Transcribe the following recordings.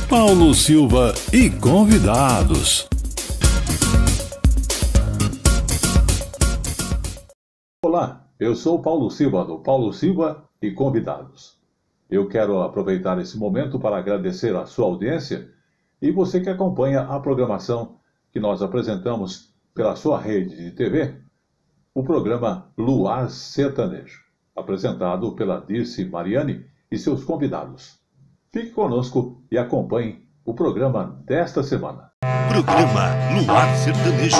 Paulo Silva e convidados. Olá, eu sou o Paulo Silva, do Paulo Silva e convidados. Eu quero aproveitar esse momento para agradecer a sua audiência e você que acompanha a programação que nós apresentamos pela sua rede de TV, o programa Luar Sertanejo, apresentado pela Dirce Mariani e seus convidados. Fique conosco e acompanhe o programa desta semana. Programa Luar Sertanejo.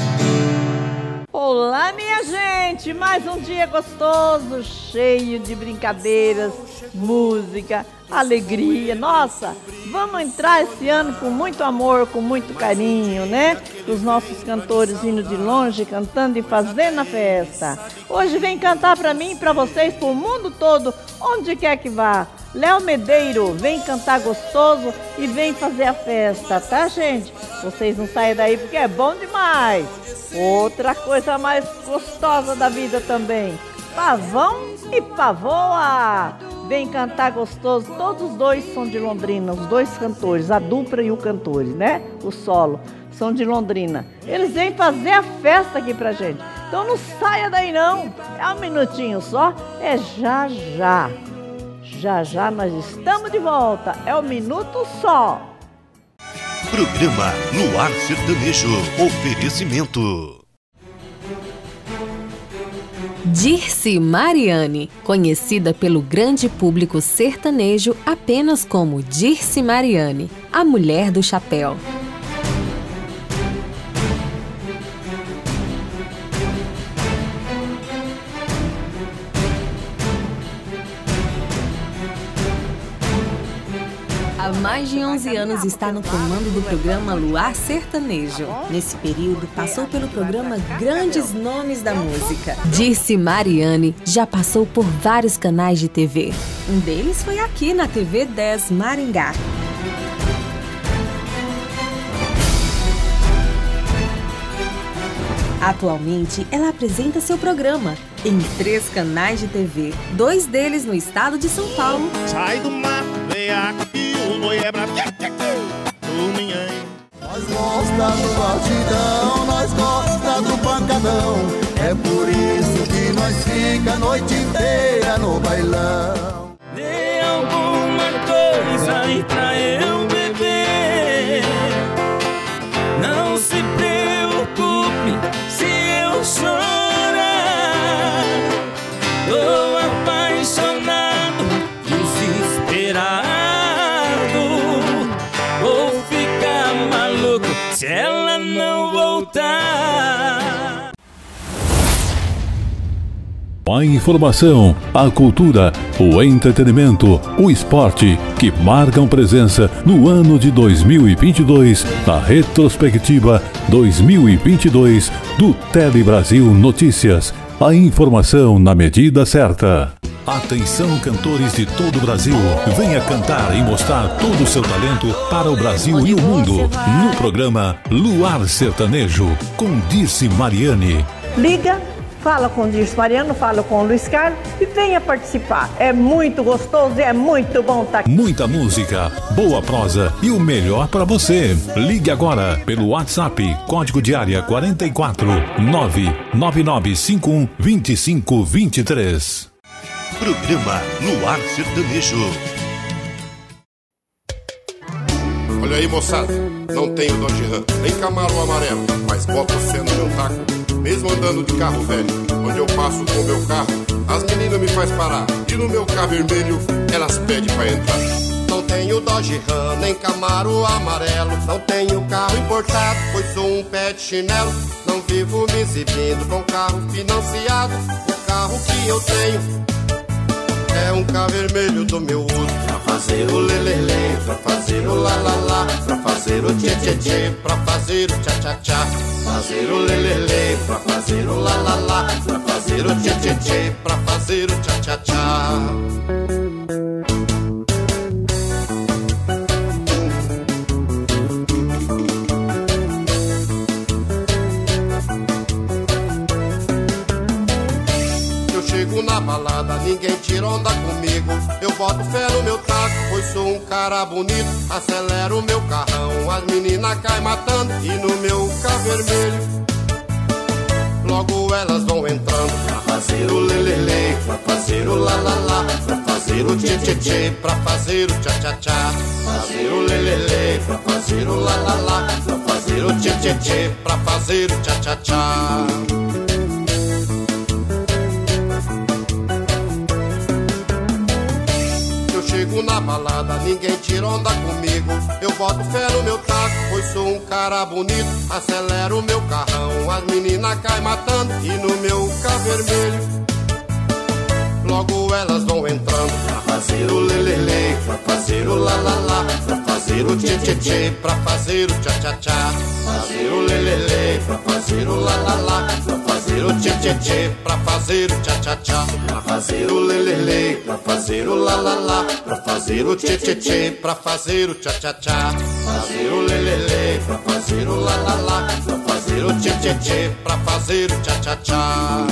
Olá, minha gente! Mais um dia gostoso, cheio de brincadeiras, música, alegria. Nossa, vamos entrar esse ano com muito amor, com muito carinho, né? Os nossos cantores indo de longe, cantando e fazendo a festa. Hoje vem cantar para mim e para vocês, pro mundo todo, onde quer que vá. Léo Medeiro, vem cantar gostoso e vem fazer a festa, tá, gente? Vocês não saem daí porque é bom demais. Outra coisa mais gostosa da vida também, Pavão e Pavoa. Vem cantar gostoso, todos os dois são de Londrina, os dois cantores, a dupla e o cantor, né? O solo, são de Londrina. Eles vêm fazer a festa aqui pra gente. Então não saia daí não, é um minutinho só, é já já. Já já nós estamos de volta, é um minuto só. Programa Luar Sertanejo. Oferecimento Dirce Mariani, conhecida pelo grande público sertanejo apenas como Dirce Mariani, a mulher do chapéu. Há mais de 11 anos está no comando do programa Luar Sertanejo. Nesse período, passou pelo programa grandes nomes da música. Dirce Mariani já passou por vários canais de TV. Um deles foi aqui na TV 10 Maringá. Atualmente, ela apresenta seu programa em 3 canais de TV, 2 deles no estado de São Paulo. Sai do mato, vem aqui, o boi é bravo, o minhã. Nós gosta do batidão, nós gosta do pancadão. É por isso que nós fica a noite inteira no bailão. Dê alguma coisa aí pra eu beber. Não se preocupe se eu chorar. Tô apaixonado, desesperado. Vou ficar maluco se ela não voltar. A informação, a cultura, o entretenimento, o esporte que marcam presença no ano de 2022 na retrospectiva 2022 do Tele Brasil Notícias. A informação na medida certa. Atenção, cantores de todo o Brasil, venha cantar e mostrar todo o seu talento para o Brasil e o mundo no programa Luar Sertanejo com Dirce Mariani. Liga, fala com o Dirce Mariani, fala com o Luiz Carlos e venha participar. É muito gostoso e é muito bom estar aqui. Muita música, boa prosa e o melhor para você. Ligue agora pelo WhatsApp, código de área 44 99951 2523. Programa Luar Sertanejo. Olha aí, moçada, não tenho Dodge Ram, nem Camaro amarelo, mas boto fé no meu taco, mesmo andando de carro velho. Onde eu passo com o meu carro, as meninas me faz parar, e no meu carro vermelho, elas pedem pra entrar. Não tenho Dodge Ram, nem Camaro amarelo, não tenho carro importado, pois sou um pé de chinelo. Não vivo me exibindo com carro financiado, o carro que eu tenho é um carro vermelho do meu uso. Pra fazer o lelele, pra fazer o lalala, pra fazer o tchê-tchê-tchê, pra fazer o tchá-tchá-tchá. Fazer o lelele, pra fazer o lalala, pra fazer o tchê-tchê-tchê, pra fazer o tchá-tchá-tchá. Eu chego na balada, ninguém tira onda comigo. Eu boto fé no meu taco, pois sou um cara bonito, acelero o meu carrão. As meninas caem matando e no meu carro vermelho logo elas vão entrando pra fazer o lelele, pra fazer o lalala, pra fazer o tchê-tchê-tchê, pra fazer o tchá-tchá-tchá. Fazer o lelele, pra fazer o lalala, pra fazer o tchê-tchê-tchê, pra fazer o tchá-tchá-tchá. Chego na balada, ninguém tira onda comigo. Eu boto fé no meu taco, pois sou um cara bonito. Acelero o meu carrão, as meninas caem matando e no meu carro vermelho logo elas vão entrando pra fazer o lelele, pra fazer o lalala, pra fazer o tchê-tchê-tchê, pra fazer o tchá-tchá-tchá. Fazer o lelele, pra fazer o lalala, pra fazer o tchê-tchê-tchê, pra fazer o tchá-tchá-tchá. Pra fazer o lelele, pra fazer o lalala, pra fazer o tchê-tchê-tchê, pra fazer o tchá-tchá-tchá. Fazer o lelele, pra fazer o lalala, pra fazer o tchê-tchê-tchê, pra fazer o tchá-tchá-tchá.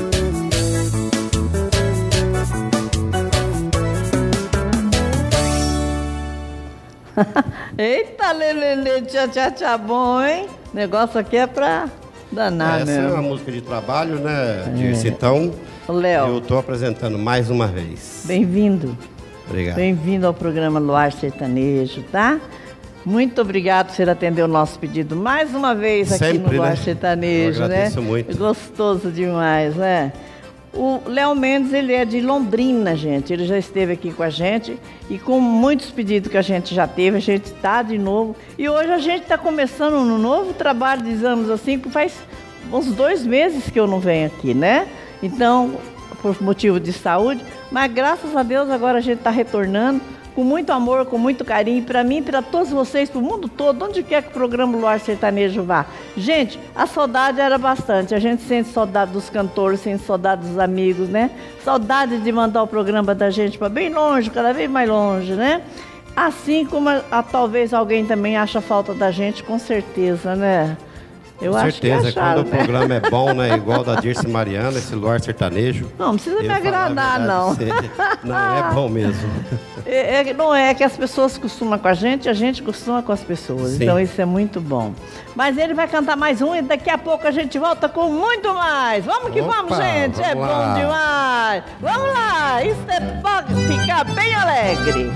Eita, lelele, tchá-tchá-tchá, bom, hein? O negócio aqui é pra danar, Essa é uma música de trabalho, né, Dirce? Então, Léo, eu tô apresentando mais uma vez. bem-vindo. Obrigado. Bem-vindo ao programa Luar Sertanejo, tá? Muito obrigado por você atender o nosso pedido mais uma vez aqui Sempre, no Luar né? Sertanejo, Eu agradeço né? muito. Gostoso demais, né? O Léo Mendes, ele é de Londrina, gente. Ele já esteve aqui com a gente e com muitos pedidos que a gente já teve, a gente está de novo. E hoje a gente está começando um novo trabalho, dizemos assim, que faz uns 2 meses que eu não venho aqui, né? Então, por motivo de saúde, mas graças a Deus agora a gente está retornando com muito amor, com muito carinho, para mim, para todos vocês, para o mundo todo, onde quer que o programa Luar Sertanejo vá. Gente, a saudade era bastante, a gente sente saudade dos cantores, sente saudade dos amigos, né? Saudade de mandar o programa da gente para bem longe, cada vez mais longe, né? Assim como talvez alguém também acha falta da gente, com certeza, né? Eu acho que certeza, acharam, quando o programa é bom, né? Igual da Dirce Mariana, esse Luar Sertanejo. Não precisa me agradar, não. Não, é bom mesmo. Não é que as pessoas costumam com a gente costuma com as pessoas. Sim. Então isso é muito bom. Mas ele vai cantar mais um e daqui a pouco a gente volta com muito mais. Vamos que vamos, gente. É bom demais. Vamos lá. Isso é pra ficar bem alegre.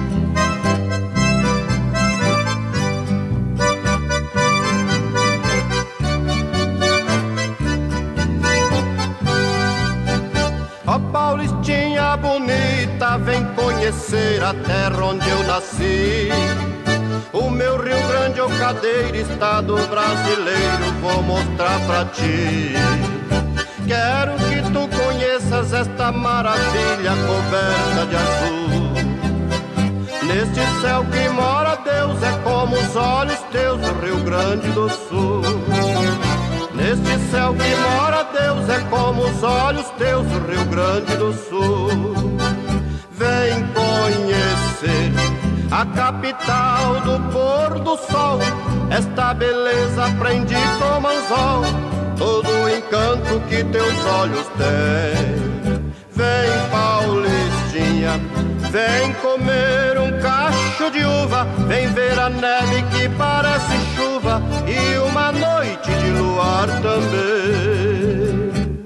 Ó Paulistinha bonita, vem conhecer a terra onde eu nasci. O meu Rio Grande é o cadeiro, estado brasileiro, vou mostrar pra ti. Quero que tu conheças esta maravilha coberta de azul. Neste céu que mora Deus, é como os olhos teus, o Rio Grande do Sul. Neste céu que mora Deus, é como os olhos teus, o Rio Grande do Sul. Vem conhecer a capital do pôr do sol. Esta beleza aprendi com anzol, todo o encanto que teus olhos têm. Vem Paulistinha, vem comer um cacho de uva, vem ver a neve que parece chuva e uma noite de luar também.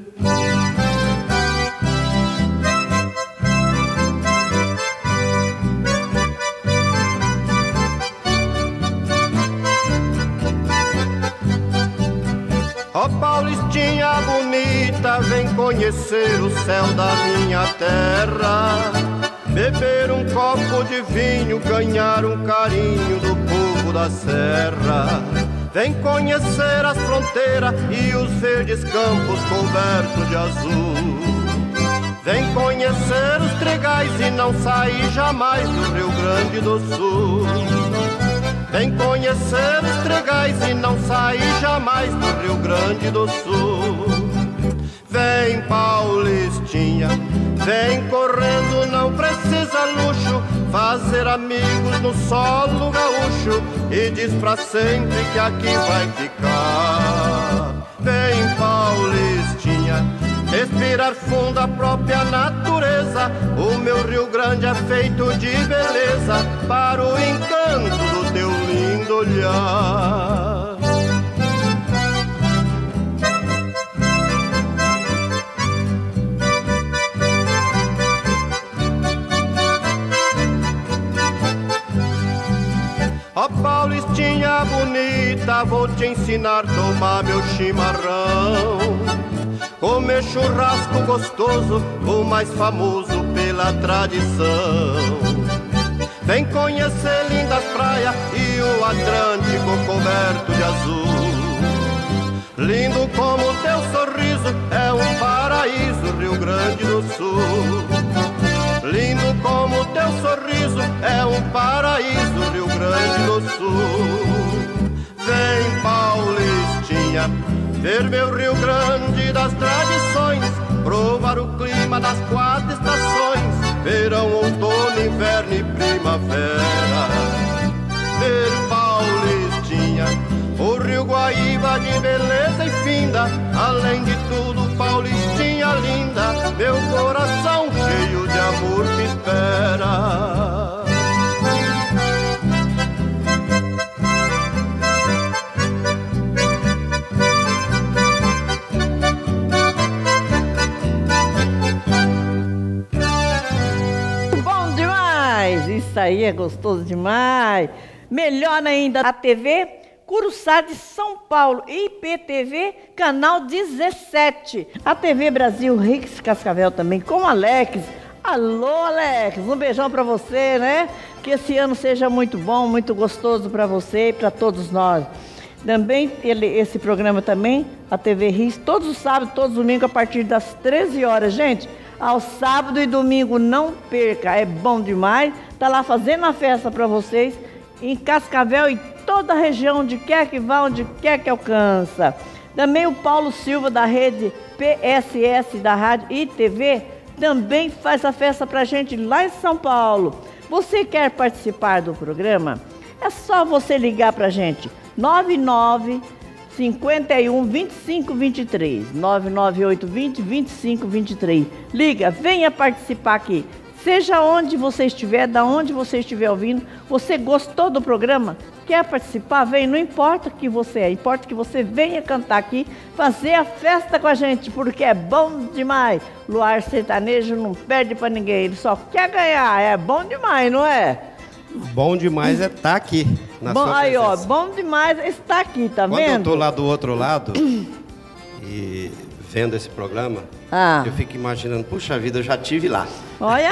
Ó Paulistinha bonita, vem conhecer o céu da minha terra. Beber um copo de vinho, ganhar um carinho do povo da serra. Vem conhecer as fronteiras e os verdes campos cobertos de azul. Vem conhecer os trigais e não sair jamais do Rio Grande do Sul. Vem conhecer os trigais e não sair jamais do Rio Grande do Sul. Vem Paulistinha, vem correndo, não precisa luxo, fazer amigos no solo gaúcho e diz pra sempre que aqui vai ficar. Vem Paulistinha, respirar fundo a própria natureza. O meu Rio Grande é feito de beleza, para o encanto do teu lindo olhar. Ó Paulistinha bonita, vou te ensinar a tomar meu chimarrão, comer churrasco gostoso, o mais famoso pela tradição. Vem conhecer lindas praias e o Atlântico coberto de azul. Lindo como teu sorriso, é um paraíso, Rio Grande do Sul. Lindo como teu sorriso, é um paraíso, Rio Grande do Sul. Vem Paulistinha, ver meu Rio Grande das tradições, provar o clima das 4 estações, verão, outono, inverno e primavera. Ver Paulistinha, o Rio Guaíba de beleza e finda, além de tudo Paulistinha linda, meu coração cheio de amor te espera. Bom demais! Isso aí é gostoso demais! Melhor ainda, a TV Curuçá de São Paulo, IPTV, canal 17. A TV Brasil Rix Cascavel também, com o Alex. Alô, Alex, um beijão pra você, né? Que esse ano seja muito bom, muito gostoso pra você e pra todos nós. Também, esse programa também, a TV Rix, todos os sábados, todos os domingos, a partir das 13 horas. Gente, ao sábado e domingo, não perca, é bom demais. Tá lá fazendo a festa pra vocês, em Cascavel e toda a região, onde quer que vá, onde quer que alcança. Também o Paulo Silva, da rede PSS, da rádio e TV, também faz a festa pra gente lá em São Paulo. Você quer participar do programa? É só você ligar pra gente, 99 51 25 23, 99820 25 23. Liga, venha participar aqui. Seja onde você estiver, da onde você estiver ouvindo, você gostou do programa? Quer participar? Vem, não importa que você é, importa que você venha cantar aqui, fazer a festa com a gente, porque é bom demais. Luar Sertanejo não perde pra ninguém, ele só quer ganhar, é bom demais, não é? Bom demais é estar aqui, na bom, sua aí, presença. ó, bom demais é estar aqui, tá Quando vendo? eu tô lá do outro lado e vendo esse programa, eu fico imaginando, puxa vida, eu já tive lá. Olha!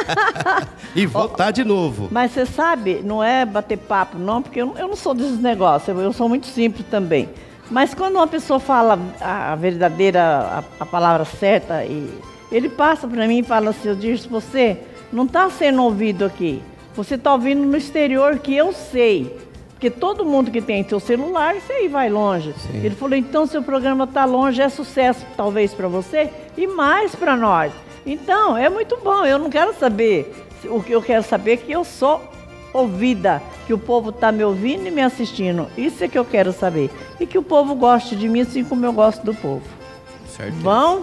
E vou estar de novo. Mas você sabe, não é bater papo não, porque eu não sou desses negócios, eu sou muito simples também. Mas quando uma pessoa fala a verdadeira, a palavra certa, e ele passa para mim e fala assim, eu disse, você não está sendo ouvido aqui, você está ouvindo no exterior, que eu sei. Porque todo mundo que tem seu celular, isso aí vai longe. Sim. Ele falou, então seu programa está longe, é sucesso talvez para você e mais para nós. Então, é muito bom, eu não quero saber, o que eu quero saber é que eu sou ouvida, que o povo está me ouvindo e me assistindo. Isso é que eu quero saber. E que o povo goste de mim assim como eu gosto do povo. Certo. Bom?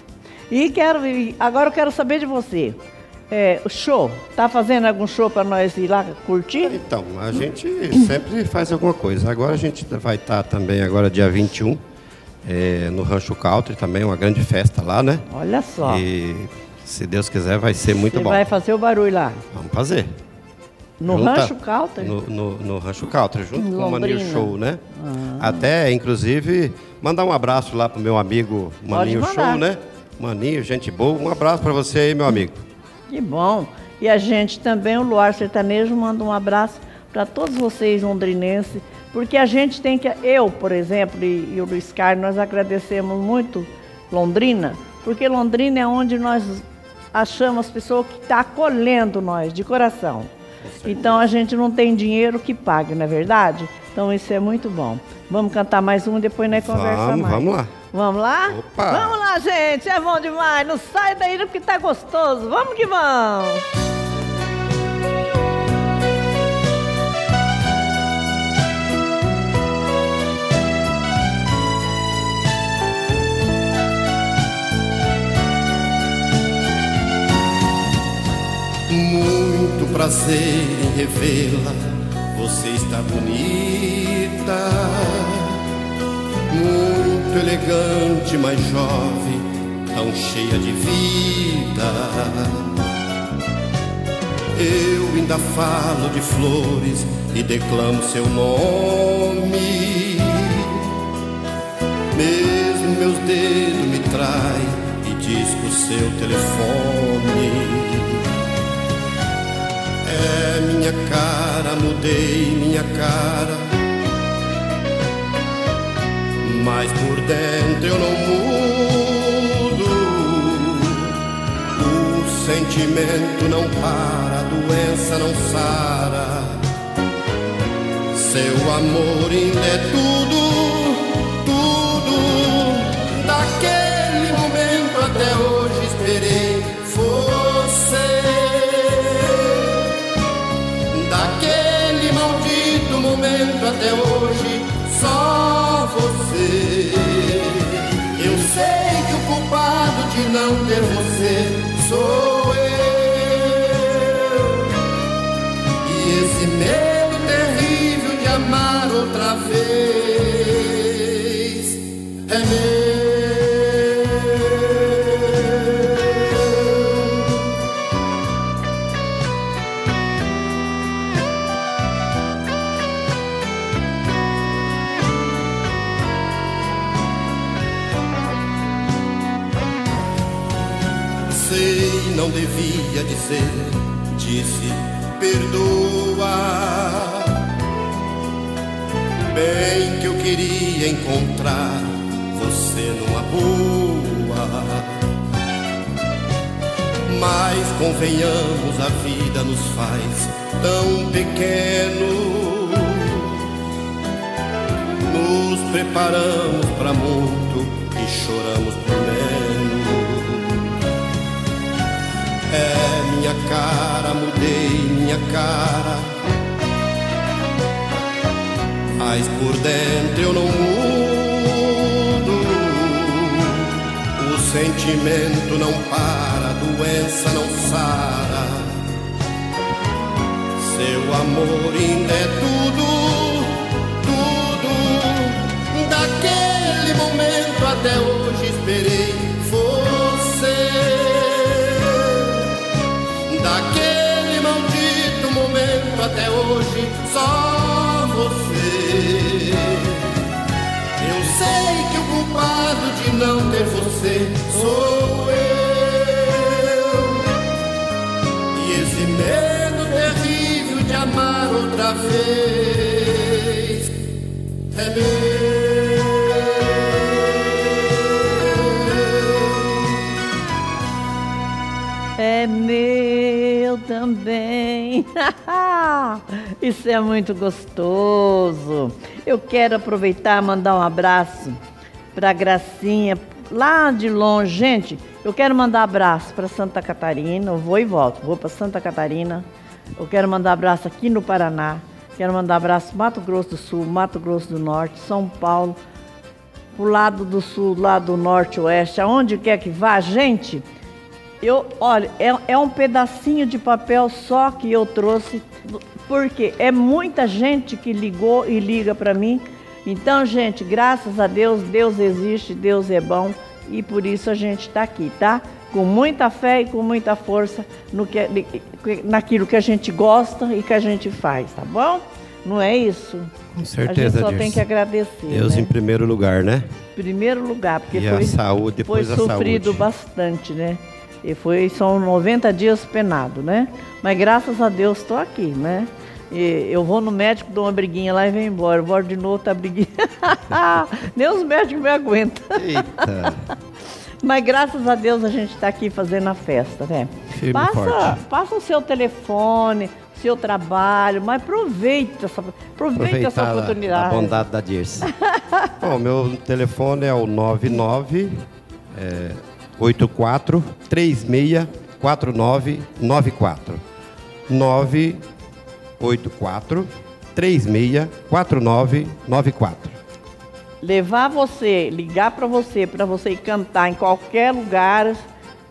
Agora eu quero saber de você. O show, tá fazendo algum show para nós ir lá curtir? Então, a gente sempre faz alguma coisa. Agora a gente vai estar também, agora dia 21, no Rancho Country também, uma grande festa lá, né? Olha só. E se Deus quiser vai ser muito bom. Você vai fazer o barulho lá? Vamos fazer. No Rancho Country? No Rancho Country, junto com o Maninho Show, né? Até, inclusive, mandar um abraço lá pro meu amigo Maninho Show, né? Maninho, gente boa. Um abraço para você aí, meu amigo. Que bom. E a gente também, o Luar Sertanejo, manda um abraço para todos vocês londrinenses, porque a gente tem que, eu, por exemplo, e o Luiz Carlos, nós agradecemos muito Londrina, porque Londrina é onde nós achamos as pessoas que estão acolhendo nós, de coração. Então a gente não tem dinheiro que pague, não é verdade? Então isso é muito bom. Vamos cantar mais um e depois nós conversamos mais. Vamos lá. Vamos lá? Opa. Vamos lá, gente. É bom demais. Não sai daí porque tá gostoso. Vamos que vamos. prazer em revê-la. Você está bonita, muito elegante, mais jovem, tão cheia de vida. Eu ainda falo de flores e declamo seu nome. Mesmo meus dedos me traem e disco seu telefone. É minha cara, mudei minha cara, mas por dentro eu não mudo. O sentimento não para, a doença não sara. Seu amor ainda é tudo. Daquele momento até hoje esperei você. Daquele maldito momento até hoje só você. Eu sei que o culpado de não ter você sou eu. E esse medo terrível de amar outra vez é meu. Não devia dizer, disse perdoa. Bem que eu queria encontrar você numa boa. Mas convenhamos, a vida nos faz tão pequeno. Nos preparamos pra muito e choramos por menos. É minha cara, mudei minha cara, mas por dentro eu não mudo. O sentimento não para, a doença não sara. Seu amor ainda é tudo, tudo. Daquele momento até hoje esperei você. Daquele maldito momento até hoje só você. Eu sei que o culpado de não ter você sou eu. E esse medo terrível de amar outra vez é meu. É meu também. Isso é muito gostoso. Eu quero aproveitar e mandar um abraço para Gracinha, lá de longe. Gente, eu quero mandar abraço para Santa Catarina. Eu vou e volto. Vou para Santa Catarina. Eu quero mandar abraço aqui no Paraná. Quero mandar abraço Mato Grosso do Sul, Mato Grosso do Norte, São Paulo, pro lado do Sul, lado do Norte, Oeste, aonde quer que vá, gente. Olha, é um pedacinho de papel só que eu trouxe, porque é muita gente que ligou e liga para mim. Então, gente, graças a Deus, Deus existe, Deus é bom e por isso a gente está aqui, tá? Com muita fé e com muita força naquilo que a gente gosta e que a gente faz, tá bom? Não é isso? Com certeza, a gente só tem que agradecer. Deus, né? Em primeiro lugar, né? Primeiro lugar, porque e a saúde, depois foi sofrido bastante, né? E são 90 dias penado, né? Mas graças a Deus estou aqui, né? E eu vou no médico, dou uma briguinha lá e venho embora. Eu vou de novo, tá briguinha. Nem os médicos me aguentam. Eita! Mas graças a Deus a gente está aqui fazendo a festa, né? Passa o seu telefone, seu trabalho, mas aproveita essa oportunidade. A bondade da Dirce. Bom, meu telefone é o 84 36 4994. 984 36 4994. Levar você, ligar para você ir cantar em qualquer lugar,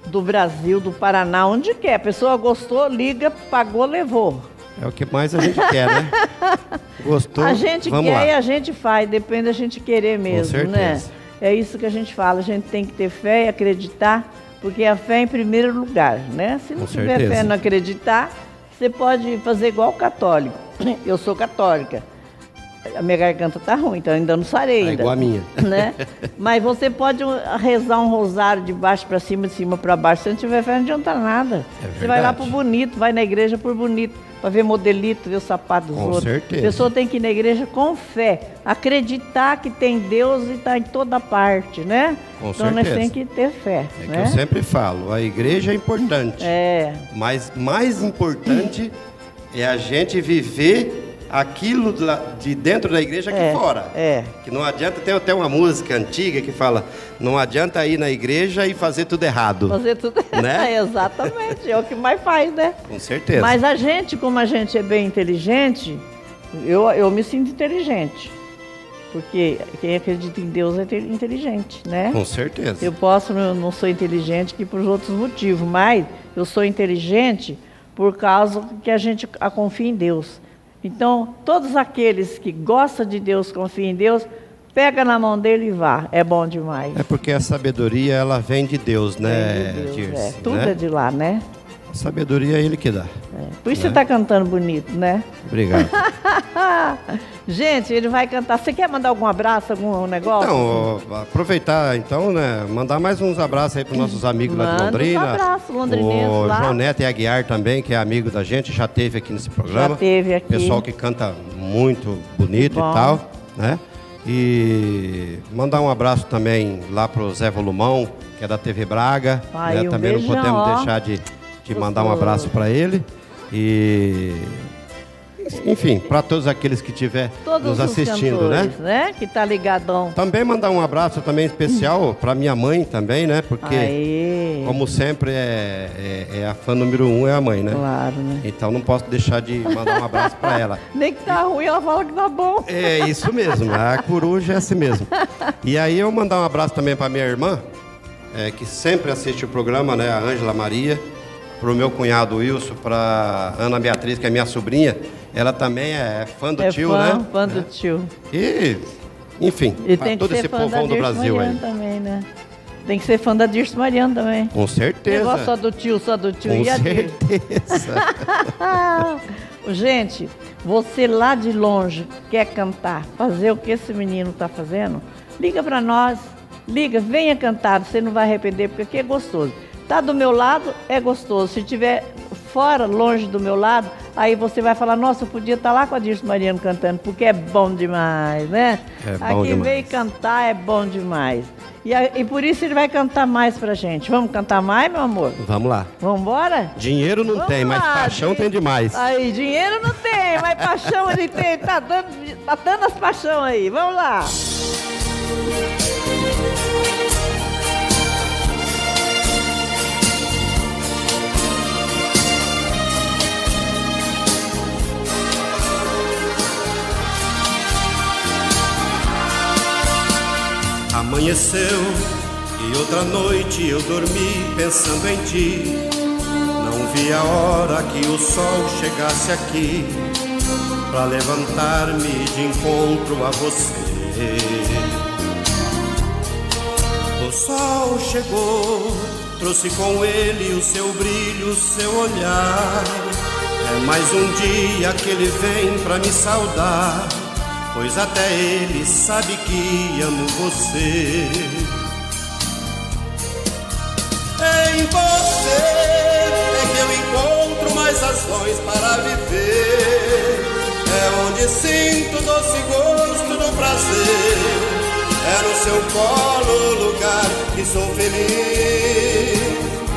do Brasil, do Paraná, onde quer. A pessoa gostou, liga, pagou, levou. É o que mais a gente quer, né? Gostou, a gente vamos quer lá. E a gente faz, depende da gente querer mesmo, Com certeza. né? É isso que a gente fala, a gente tem que ter fé e acreditar, porque a fé é em primeiro lugar, né? Se não Com tiver certeza. fé e não acreditar, você pode fazer igual o católico. Eu sou católica. A minha garganta tá ruim, então ainda não sarei. É igual a minha. Né? Mas você pode rezar um rosário de baixo para cima, de cima para baixo. Se não tiver fé, não adianta nada. Você vai lá pro bonito, vai na igreja por bonito, para ver modelito, ver o sapato dos outros. certeza. A pessoa tem que ir na igreja com fé, acreditar que tem Deus e está em toda parte, né? Com então nós certeza. temos que ter fé. É né? que eu sempre falo, a igreja é importante. É. Mas mais importante é a gente viver aquilo de dentro da igreja aqui fora. É. Que não adianta, tem até uma música antiga que fala, não adianta ir na igreja e fazer tudo errado. Fazer tudo Né? Exatamente, é o que mais faz, né? Com certeza. Mas a gente, como a gente é bem inteligente, eu me sinto inteligente. Porque quem acredita em Deus é inteligente, né? Com certeza. Eu não sou inteligente que por outros motivos, mas eu sou inteligente por causa que a gente confia em Deus. Então, todos aqueles que gostam de Deus, confiam em Deus, pega na mão dele e vá. É bom demais. É porque a sabedoria, ela vem de Deus, né, Vem de Deus, Dirce, tudo né? é de lá, né? A sabedoria é ele que dá. Por isso né? você está cantando bonito, né? Obrigado. Gente, ele vai cantar. Você quer mandar algum abraço, algum negócio? Então, aproveitar então, né? Mandar mais uns abraços aí para os nossos amigos lá de Manda Londrina. uns abraços londrinenses o lá. João Neto e Aguiar também, que é amigo da gente, já esteve aqui nesse programa. Já teve aqui. Pessoal que canta muito bonito Bom. e tal, né? E mandar um abraço também lá pro Zé Volumão, que é da TV Braga. Ai, né? um Também beijão, não podemos ó. deixar de mandar um abraço para ele. E enfim, para todos aqueles que estiver Todos nos os assistindo, cantores, né? Que tá ligadão. Também mandar um abraço também especial para minha mãe também, né? Porque, Aê. como sempre, é a fã número 1 é a mãe, né? Claro, né? Então não posso deixar de mandar um abraço para ela. Nem que tá ruim, ela fala que tá bom. É isso mesmo, a coruja é assim mesmo. E aí eu mandar um abraço também para minha irmã, que sempre assiste o programa, né? A Ângela Maria. Para o meu cunhado Wilson, para Ana Beatriz, que é minha sobrinha. Ela também é fã do tio, né? Fã do tio. E, enfim, E para tem que todo ser esse fã da povão do Dirce Brasil Mariano aí. também, né? Tem que ser fã da Dirce Mariano também. Com certeza. Negócio só do tio Com e a Dirce. certeza. Gente, você lá de longe quer cantar, fazer o que esse menino está fazendo? Liga para nós, liga, venha cantar, você não vai arrepender, porque aqui é gostoso. Tá do meu lado, é gostoso. Se estiver fora, longe do meu lado, aí você vai falar, nossa, eu podia estar lá com a Dirce Mariano cantando, porque é bom demais, né? É bom aqui demais. veio cantar, é bom demais. E por isso ele vai cantar mais pra gente. Vamos cantar mais, meu amor? Vamos lá. Vamos embora? Dinheiro não Vamos tem, mas lá, paixão tem demais. Aí, dinheiro não tem, mas paixão ele tem. Tá dando as paixão aí. Vamos lá. Amanheceu e outra noite eu dormi pensando em ti. Não vi a hora que o sol chegasse aqui pra levantar-me de encontro a você. O sol chegou, trouxe com ele o seu brilho, o seu olhar. É mais um dia que ele vem pra me saudar, pois até ele sabe que amo você. Em você é que eu encontro mais razões para viver. É onde sinto o doce gosto do prazer. É no seu colo o lugar que sou feliz.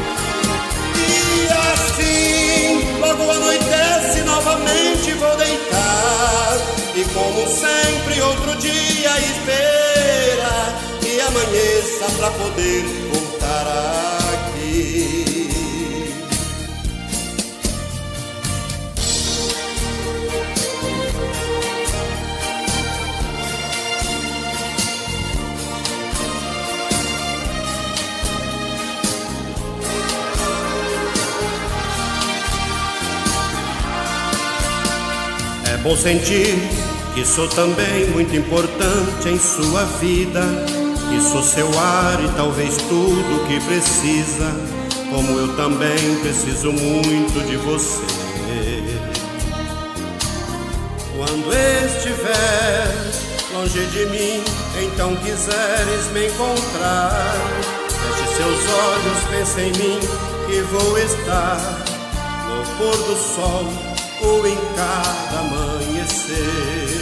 E assim, logo anoitece, novamente vou deitar. E como sempre, outro dia espera que amanheça pra poder voltar aqui. bom sentir que sou também muito importante em sua vida, que sou seu ar e talvez tudo que precisa, como eu também preciso muito de você. Quando estiver longe de mim, então quiseres me encontrar, feche seus olhos, pense em mim, que vou estar no pôr do sol ou em cada amanhecer.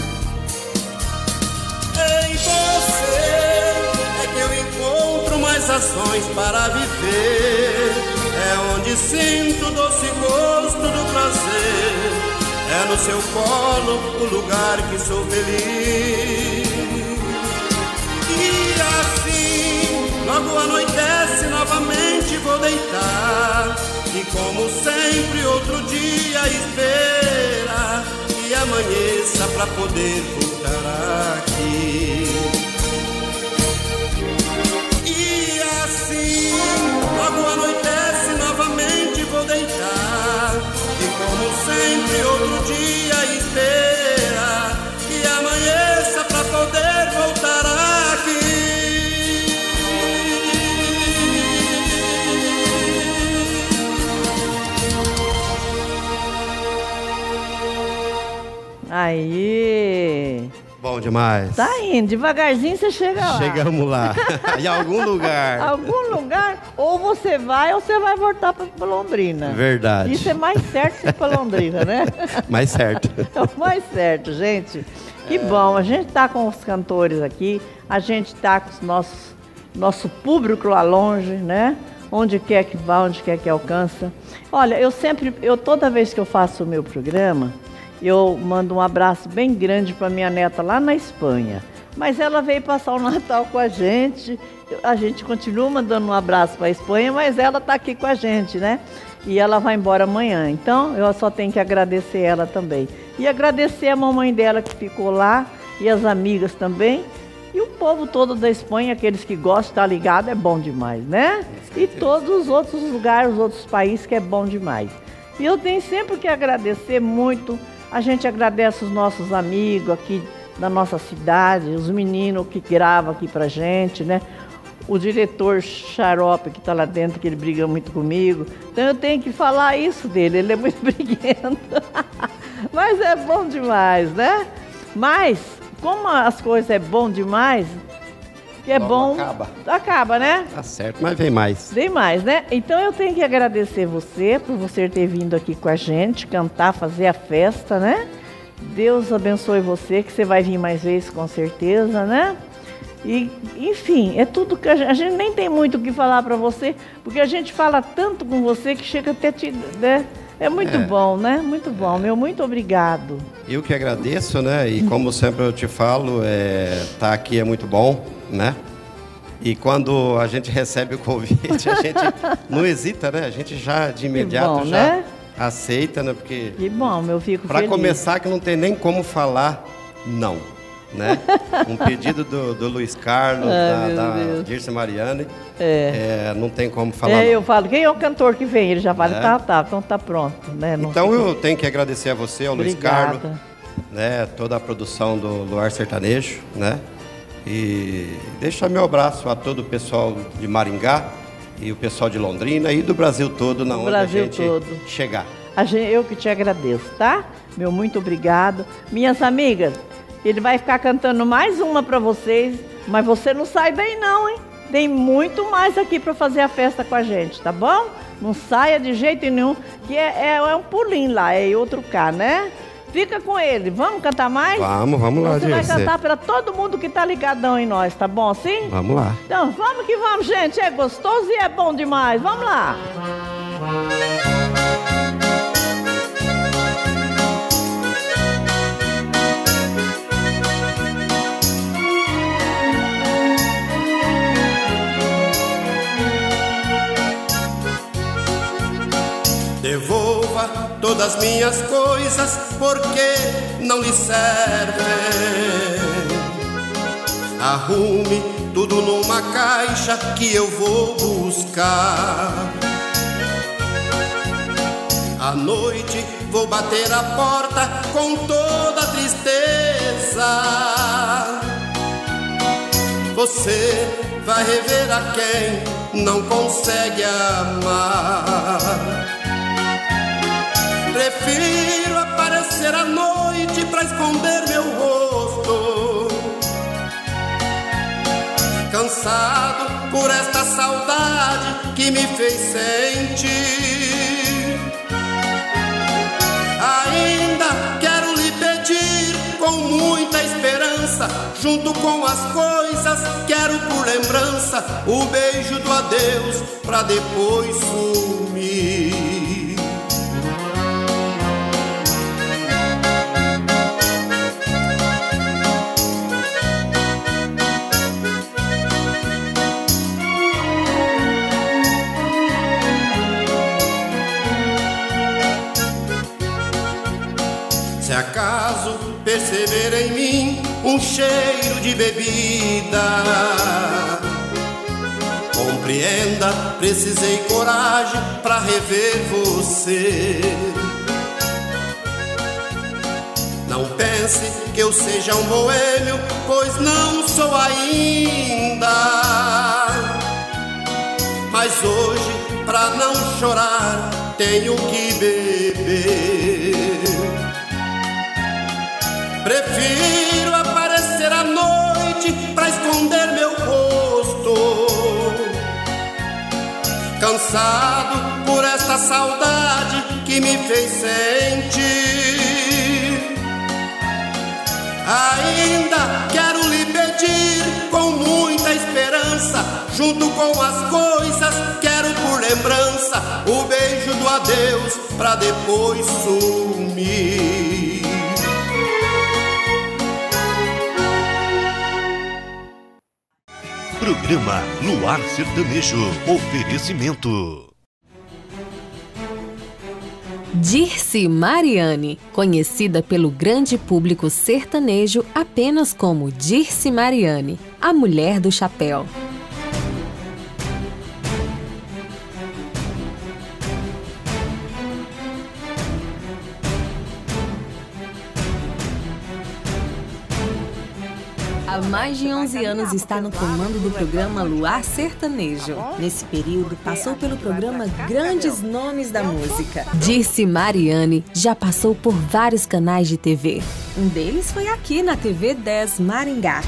Em você é que eu encontro mais razões para viver, é onde sinto o doce gosto do prazer, é no seu colo o lugar que sou feliz. E assim, logo anoitece, novamente vou deitar, e como sempre outro dia espera que amanheça pra poder voltar aqui. E assim, logo anoitece, novamente vou deitar, e como sempre outro dia espera que amanheça pra poder voltar aqui. Aí. Bom demais. Tá indo, devagarzinho você chega lá. Chegamos lá. Em algum lugar. Algum lugar, ou você vai voltar para Londrina. Verdade. Isso é mais certo que para Londrina, né? Mais certo. É o mais certo, gente. Que bom, a gente tá com os cantores aqui, a gente tá com os nosso público lá longe, né? Onde quer que vá, onde quer que alcança. Olha, toda vez que eu faço o meu programa, eu mando um abraço bem grande para minha neta lá na Espanha. Mas ela veio passar o Natal com a gente continua mandando um abraço para a Espanha, mas ela está aqui com a gente, né? E ela vai embora amanhã. Então, eu só tenho que agradecer ela também. E agradecer a mamãe dela que ficou lá, e as amigas também. E o povo todo da Espanha, aqueles que gostam de estar ligado, é bom demais, né? E todos os outros lugares, os outros países, que é bom demais. E eu tenho sempre que agradecer muito. A gente agradece os nossos amigos aqui da nossa cidade, os meninos que gravam aqui pra gente, né? O diretor Xarope, que tá lá dentro, que ele briga muito comigo. Então eu tenho que falar isso dele, ele é muito briguento. Mas é bom demais, né? Mas, como as coisas é bom demais, que é logo bom... Acaba, né? Tá certo, mas vem mais. Vem mais, né? Então eu tenho que agradecer você por você ter vindo aqui com a gente, cantar, fazer a festa, né? Deus abençoe você, que você vai vir mais vezes com certeza, né? E, enfim, é tudo que a gente nem tem muito o que falar para você, porque a gente fala tanto com você que chega até te... né? É muito bom, né? Muito bom. Meu muito obrigado. Eu que agradeço, né? E como sempre eu te falo, tá aqui é muito bom, né? E quando a gente recebe o convite, a gente não hesita, né? A gente já de imediato né? aceita, né? Porque que bom, eu fico feliz. Para começar, que não tem nem como falar não, né? Um pedido do Luiz Carlos, da Dirce Mariane, não tem como falar não. Eu falo, quem é o cantor que vem? Ele já fala, tá, então tá pronto, né? Não então eu tenho que agradecer a você, ao Luiz Carlos, né? Toda a produção do Luar Sertanejo, né? E deixar meu abraço a todo o pessoal de Maringá e o pessoal de Londrina e do Brasil todo, na onde a gente chegar. Eu que te agradeço, tá? Meu muito obrigado. Minhas amigas, ele vai ficar cantando mais uma para vocês, mas você não sai daí não, hein? Tem muito mais aqui para fazer a festa com a gente, tá bom? Não saia de jeito nenhum, que é um pulinho lá, é outro cá, né? Fica com ele. Vamos cantar mais? Vamos lá, Você vai cantar para todo mundo que tá ligadão em nós, tá bom assim? Vamos lá. Então, vamos que vamos, gente. É gostoso e é bom demais. Vamos lá. Devolva todas minhas coisas, porque não lhe servem. Arrume tudo numa caixa que eu vou buscar. À noite vou bater a porta com toda a tristeza. Você vai rever a quem não consegue amar. Prefiro aparecer à noite pra esconder meu rosto, cansado por esta saudade que me fez sentir. Ainda quero lhe pedir com muita esperança, junto com as coisas, quero por lembrança o beijo do adeus pra depois sumir. Se acaso perceber em mim um cheiro de bebida, compreenda, precisei coragem pra rever você. Não pense que eu seja um boêmio, pois não sou ainda. Mas hoje, pra não chorar, tenho que beber. Prefiro aparecer à noite pra esconder meu rosto, cansado por esta saudade que me fez sentir. Ainda quero lhe pedir com muita esperança, junto com as coisas, quero por lembrança o beijo do adeus pra depois sumir. Programa Luar Sertanejo. Oferecimento Dirce Mariane, conhecida pelo grande público sertanejo apenas como Dirce Mariane, a mulher do chapéu. Há mais de 11 anos está no comando do programa Luar Sertanejo. Nesse período, passou pelo programa Grandes Nomes da Música. Dirce Mariane já passou por vários canais de TV. Um deles foi aqui na TV 10 Maringá.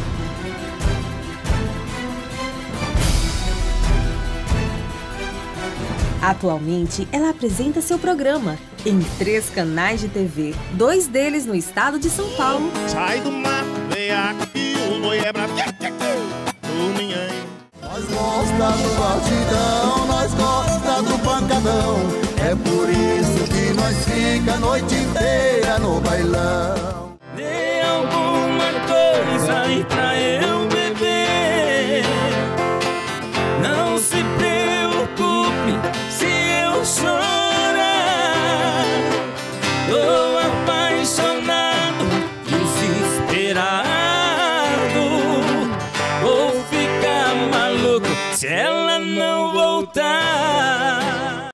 Atualmente, ela apresenta seu programa em 3 canais de TV, 2 deles no estado de São Paulo. Sai do mato, vem aqui, o boi é bravo, o minhão. Nós gosta do batidão, nós gosta do pancadão. É por isso que nós fica a noite inteira no bailão. Dê alguma coisa aí pra eu beber. Não se preocupe se eu chorar. Tô apaixonado, desesperado. Vou ficar maluco se ela não voltar.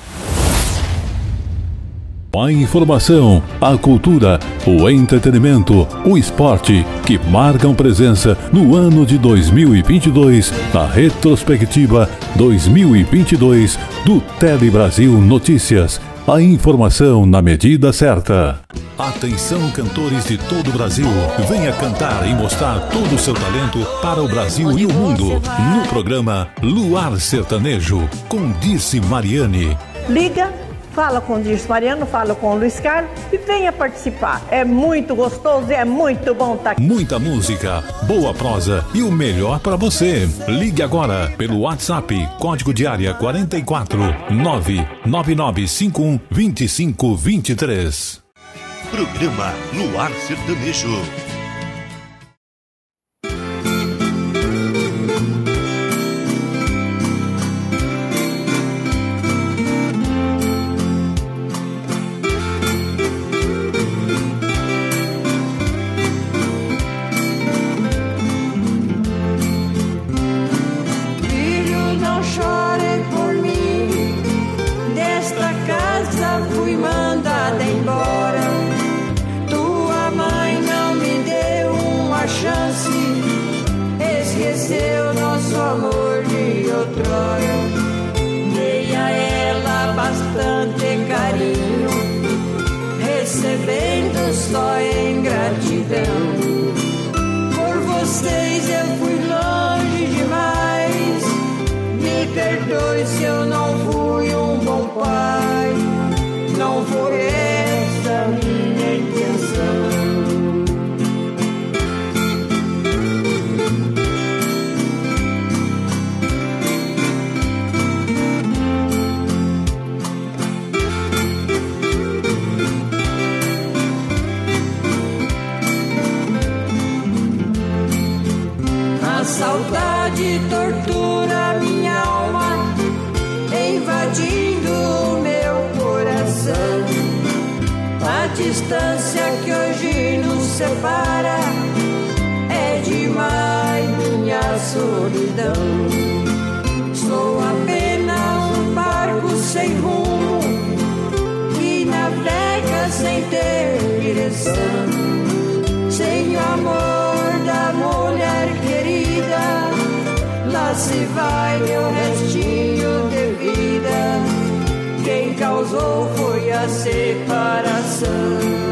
A informação, a cultura, o entretenimento, o esporte que marcam presença no ano de 2022 na retrospectiva 2022 do Tele Brasil Notícias. A informação na medida certa. Atenção, cantores de todo o Brasil. Venha cantar e mostrar todo o seu talento para o Brasil e o mundo. No programa Luar Sertanejo, com Dirce Mariane. Liga, fala com o Dirce Mariano, fala com o Luiz Carlos e venha participar. É muito gostoso e é muito bom estar aqui. Muita música, boa prosa e o melhor para você. Ligue agora pelo WhatsApp, código de área 44 99951 2523. Programa Luar Sertanejo. Filho, não chore por mim. Desta casa fui mandada embora. amor de outrora. Dei a ela bastante carinho, recebendo só em gratidão. Por vocês eu fui longe demais, me perdoe se eu não fui um bom pai. Não foi essa minha intenção. A saudade tortura minha alma, invadindo o meu coração. A distância que hoje nos separa é demais minha solidão. Sou apenas um barco sem rumo que navega sem ter direção. Sem o amor da mulher querida, lá se vai meu restinho de vida. Quem causou foi a separação.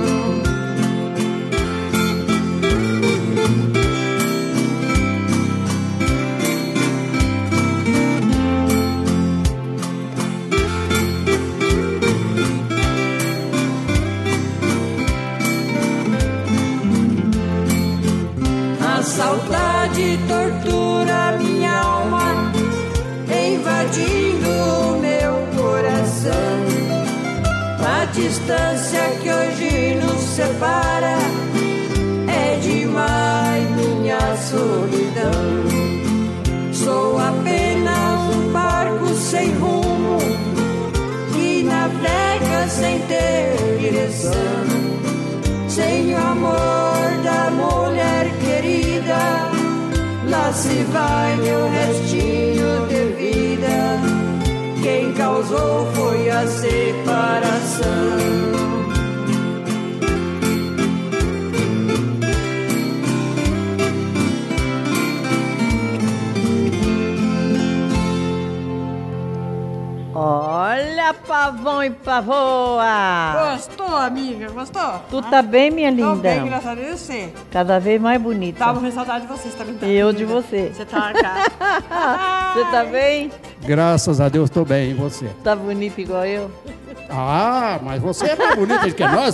A saudade tortura minha alma, invadindo o meu coração. A distância que hoje nos separa é demais minha solidão. Sou apenas um barco sem rumo que navega sem ter direção. Sem o amor da mulher querida, lá se vai meu restinho de vida. Quem causou foi a separação. Olha, pavão e pavoa! Gostou, amiga? Gostou? Tu tá bem, minha linda? Tô bem, graças a Deus, você. Cada vez mais bonita. Tava com saudade de vocês também. Tá, eu amiga? de você. Você tá marcado. Você tá bem? Graças a Deus, tô bem. E você? Tá bonita igual eu? Ah, mas você é mais bonita do que nós.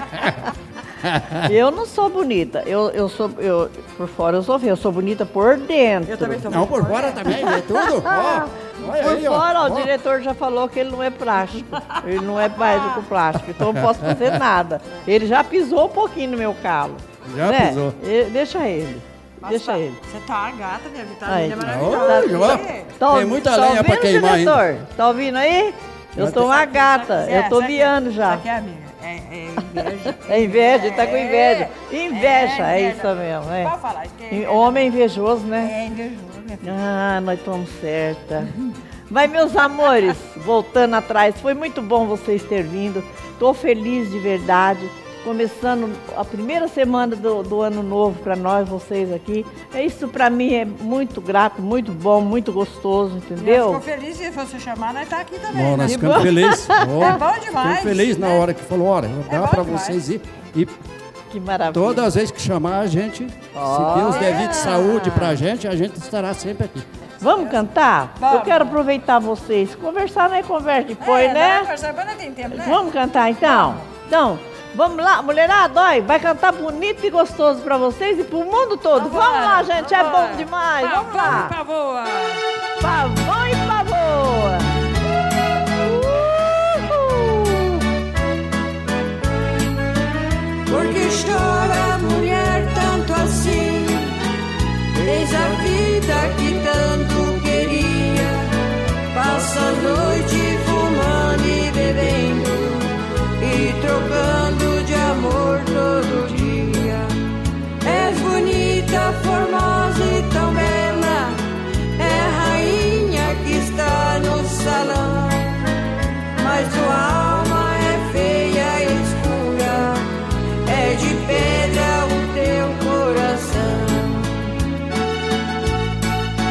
Eu não sou bonita. Por fora eu sou feia. Eu sou bonita por dentro. Eu também sou bonita. Não, por fora também, é tudo. Por aí, fora, o diretor já falou que ele não é plástico. Ele não é médico plástico, então eu não posso fazer nada. Ele já pisou um pouquinho no meu calo. Já né? pisou. Deixa ele. Deixa ele. Você tá uma gata, minha vida. Aí, É maravilhosa. Tem muita lenha pra queimar diretor? ainda. Tá ouvindo aí? Eu sou uma gata. Eu tô viando já. Isso aqui é amiga. É inveja. É inveja, ele tá com inveja. Inveja, é isso mesmo. É. Pode falar. Homem invejoso, né? É invejoso, minha filha. Ah, nós estamos certas. Mas, meus amores, voltando atrás, foi muito bom vocês terem vindo. Tô feliz de verdade. Começando a primeira semana do ano novo para nós, vocês aqui. Isso para mim é muito grato, muito bom, muito gostoso, entendeu? Eu fico feliz se você chamar, nós tá aqui também. Bom, nós né? ficamos felizes. É bom demais. Ficamos felizes na hora que falou, olha, dá para vocês ir. E que maravilha. Todas as vezes que chamar a gente, se Deus der vida e saúde pra gente, a gente estará sempre aqui. Vamos cantar? Vamos. Eu quero aproveitar vocês. Conversar não é conversa depois, né? Não tem tempo, né? Vamos cantar então? Então, vamos lá, mulherada, vai cantar bonito e gostoso pra vocês e pro mundo todo. Vamos lá, gente, é bom demais. Vamos lá. Pavoa. Pavão e pavoa. Porque chora mulher tanto assim? Eis a vida que tanto queria. Passa a noite fumando e bebendo e trocando de amor todo dia. És bonita, formosa e tão bela, é a rainha que está no salão. Mas tua alma é feia e escura, é de pedra o teu coração.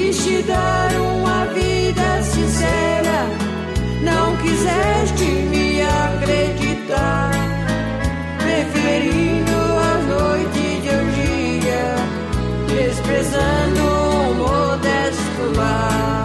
quis te dar uma vida sincera, não quiseste me acreditar, preferindo as noites de orgia, desprezando um modesto lar.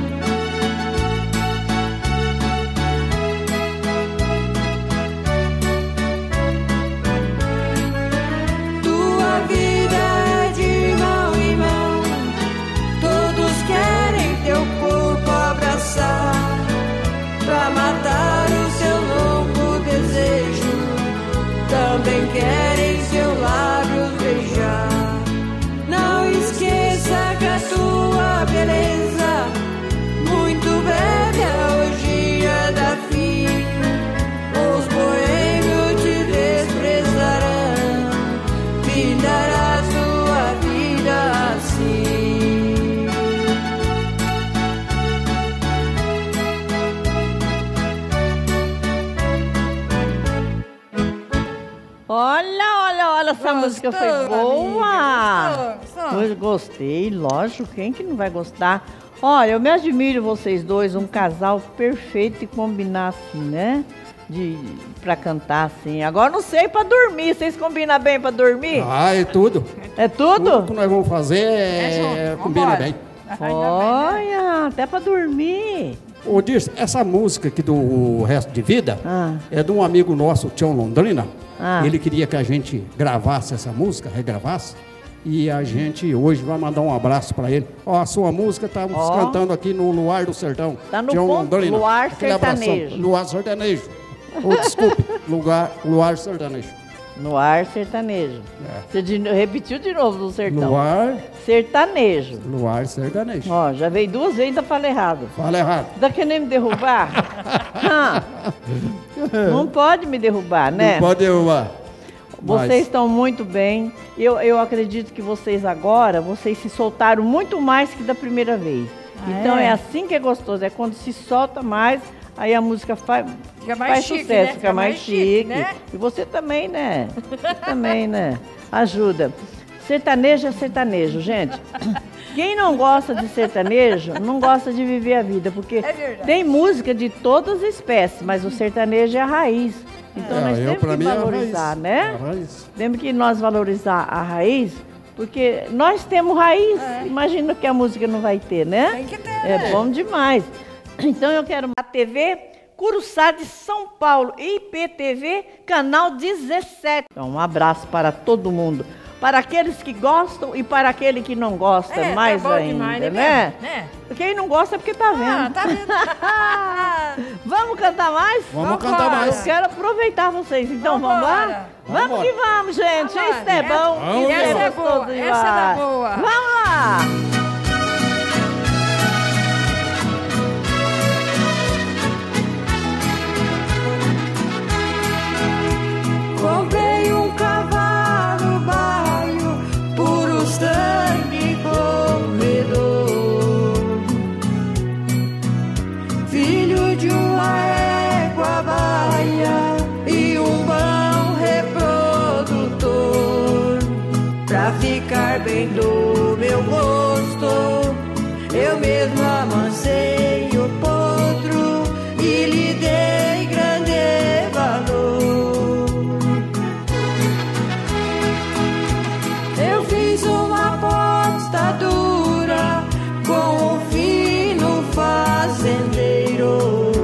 Tua vida é de mão em mão, todos querem teu corpo abraçar, pra matar o seu louco desejo, também querem seu lábio beijar. Não esqueça que a tua beleza muito bebe a orgia da fim. Os boêmios te desprezarão, findará sua vida assim. Olha, essa música foi boa. Gostou? Eu gostei, lógico, quem que não vai gostar? Olha, eu me admiro vocês dois, um casal perfeito e combinar assim, né? Pra cantar assim. Agora não sei pra dormir, vocês combinam bem pra dormir? Ah, é tudo. É tudo? Tudo que nós vamos fazer combina bem. Olha, até pra dormir. Ô, Dirce, essa música aqui do Resto de Vida é de um amigo nosso, o Tião Londrina. Ele queria que a gente gravasse essa música, regravasse. E a gente hoje vai mandar um abraço pra ele. Ó, a sua música estamos cantando aqui no Luar do Sertão. Tá no Tião ponto, Londrina. Luar Aquele abração. Sertanejo. Luar Sertanejo. Oh, desculpe, Luar Sertanejo. Luar Sertanejo. Você repetiu de novo do sertão. Luar Sertanejo. Luar Sertanejo. Ó, já veio 2 vezes e ainda fala errado. Fala errado. Tá querendo me derrubar? Não pode me derrubar, né? Não pode derrubar. Vocês estão muito bem. Eu acredito que vocês agora, vocês se soltaram muito mais que da primeira vez. Então é assim que é gostoso, é quando se solta mais, aí a música faz chique, sucesso, né? fica mais chique. Né? E você também, né? Você também, né? Ajuda. Sertanejo é sertanejo, gente. Quem não gosta de sertanejo, não gosta de viver a vida, porque tem música de todas as espécies, mas o sertanejo é a raiz. Então nós temos que valorizar, né? Temos que nós valorizar a raiz, porque nós temos raiz. Imagina que a música não vai ter, né? Tem que ter, É bom demais. Então eu quero a TV Curuçá de São Paulo, IPTV, canal 17. Então um abraço para todo mundo. Para aqueles que gostam e para aquele que não gosta, mais tá bom ainda, demais, né? né? Quem não gosta é porque tá vendo. Tá vendo? Vamos cantar mais? Vamos cantar mais. Eu quero aproveitar vocês, então vamos lá? Vamos que vamos, gente. Isso é bom. Vamos. Essa é boa, essa é boa. Vamos lá. Comprei um cavalo baio, puro sangue corredor, filho de uma égua baia e um bom reprodutor. Pra ficar bem do meu gosto, eu mesmo amancei o potro e lhe dei grande valor. Eu fiz uma aposta dura com o fino fazendeiro.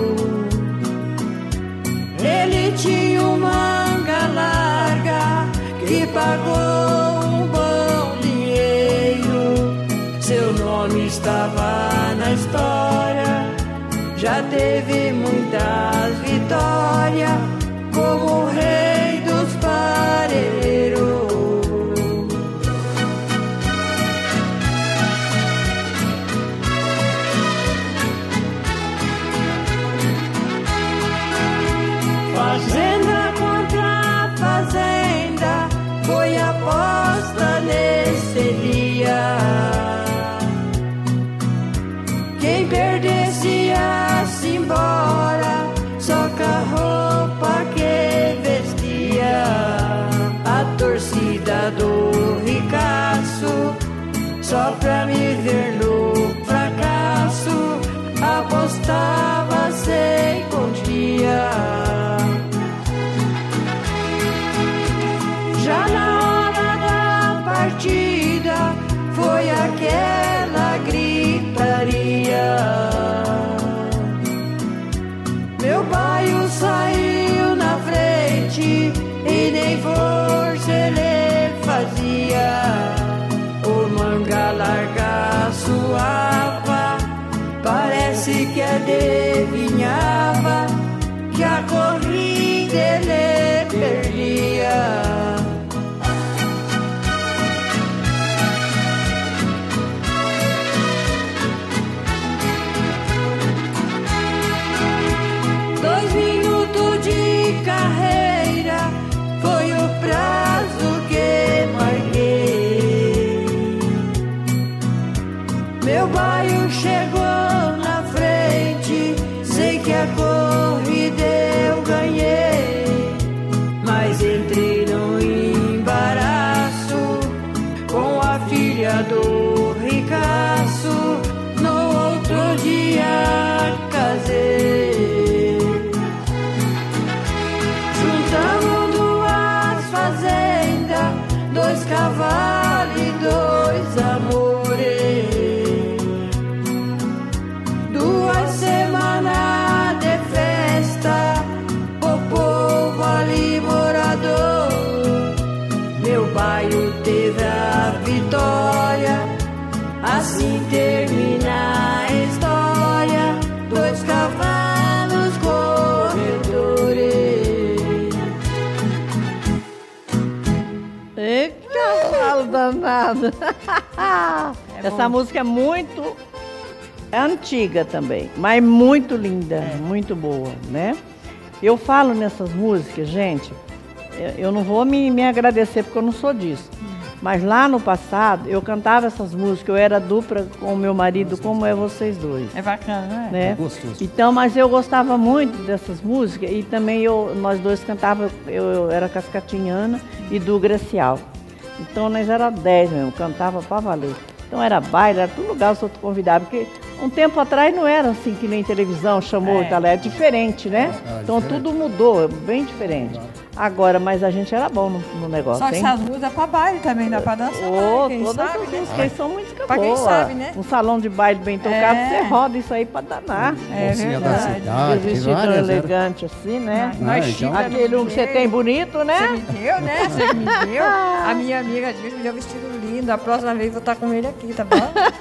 Ele tinha uma manga larga que pagou um bom dinheiro. Seu nome estava na história, já teve muitas vitórias como o rei dos parelheiros. Fazenda contra fazenda, foi aposta nesse dia. Quem perdesse ia-se embora, só com a roupa que vestia. Meu bairro chegou na frente, sei que a corrida eu ganhei, mas entrei no embaraço com a filha do ricaço. No outro dia casei. Juntamos duas fazendas, 2 cavalos e 2 amores. 2 semanas de festa, o povo ali morador. Meu bairro teve a vitória, assim termina a história. 2 cavalos corredores. E cavalo danado. Essa música é muito antiga também, mas muito linda, muito boa, né? Eu falo nessas músicas, gente, eu não vou me agradecer porque eu não sou disso. Mas lá no passado, eu cantava essas músicas, eu era dupla com o meu marido, como é vocês dois. É bacana, né? É gostoso. Então, mas eu gostava muito dessas músicas e também nós dois cantávamos, eu era cascatinhana e do Gracial. Então nós era 10 mesmo, cantava pra valer. Então era baile, era todo lugar eu sou convidado, porque um tempo atrás não era assim que nem televisão, chamou e tal, é diferente, né? Então tudo mudou, bem diferente. Agora, mas a gente era bom no negócio, Só que essas músicas pra baile também, dá pra dançar. Todas as músicas são música pra boa. quem sabe, né? Um salão de baile bem tocado, você roda isso aí pra danar. É verdade. Um vestido elegante assim, né? Aquele que você tem bonito, né? Você me deu, né? Você me deu. A minha amiga diz, me deu um vestido lindo. A próxima vez eu vou estar com ele aqui, tá bom?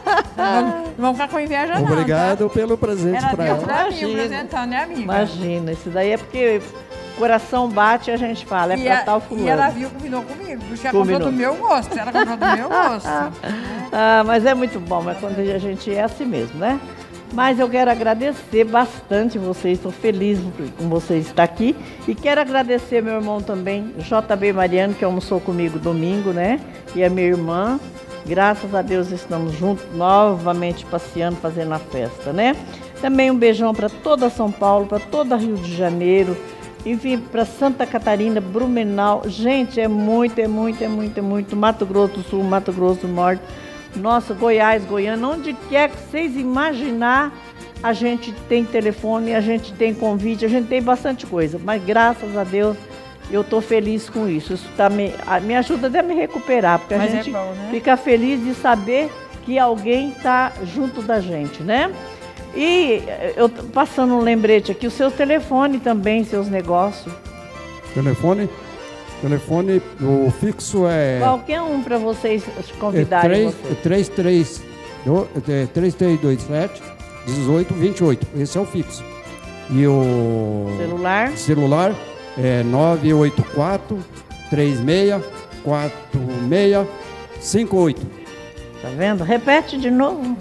Não vamos ficar com inveja, não. Obrigado pelo presente pra ela. Pra mim, o presentão, né, amiga? Imagina, isso daí é porque coração bate e a gente fala, é pra tal fulano. E ela viu, combinou comigo, porque ela comprou do meu gosto. Ela comprou do meu gosto. Mas é muito bom, mas quando a gente é assim mesmo, né? Mas eu quero agradecer bastante vocês, estou feliz com vocês estar aqui. E quero agradecer meu irmão também, JB Mariano, que almoçou comigo domingo, né? E a minha irmã. Graças a Deus estamos juntos, novamente passeando, fazendo a festa, né? Também um beijão para toda São Paulo, para toda Rio de Janeiro, enfim, para Santa Catarina, Blumenau. Gente, é muito. Mato Grosso do Sul, Mato Grosso do Norte. Nossa, Goiás, Goiânia, onde quer que vocês imaginar, a gente tem telefone, a gente tem convite, a gente tem bastante coisa. Mas graças a Deus, eu estou feliz com isso. Isso me ajuda a me recuperar, porque a gente fica feliz de saber que alguém está junto da gente, né? E eu passando um lembrete aqui, o seu telefone também, seus negócios. Telefone, o fixo é... Qualquer um para vocês convidarem. 3327-1828, esse é o fixo. E o... Celular é 984-364658. Tá vendo? Repete de novo.